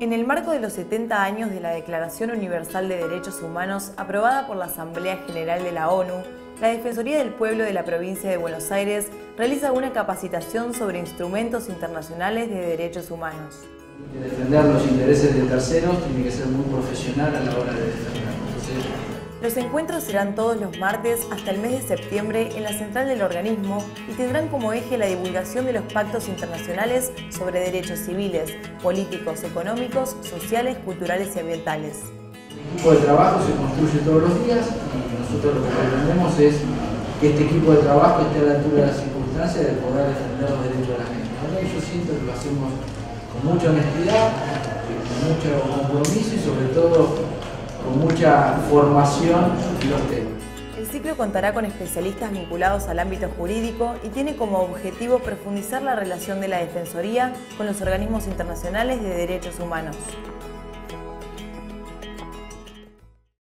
En el marco de los 70 años de la Declaración Universal de Derechos Humanos aprobada por la Asamblea General de la ONU, la Defensoría del Pueblo de la Provincia de Buenos Aires realiza una capacitación sobre instrumentos internacionales de derechos humanos. Defender los intereses de terceros tiene que ser muy profesional a la hora de defenderlos. Los encuentros serán todos los martes hasta el mes de septiembre en la central del organismo y tendrán como eje la divulgación de los pactos internacionales sobre derechos civiles, políticos, económicos, sociales, culturales y ambientales. El equipo de trabajo se construye todos los días y nosotros lo que pretendemos es que este equipo de trabajo esté a la altura de las circunstancias de poder defender los derechos de la gente. Ahora yo siento que lo hacemos con mucha honestidad, con mucho compromiso y sobre todo con mucha formación en los temas. El ciclo contará con especialistas vinculados al ámbito jurídico y tiene como objetivo profundizar la relación de la Defensoría con los organismos internacionales de derechos humanos.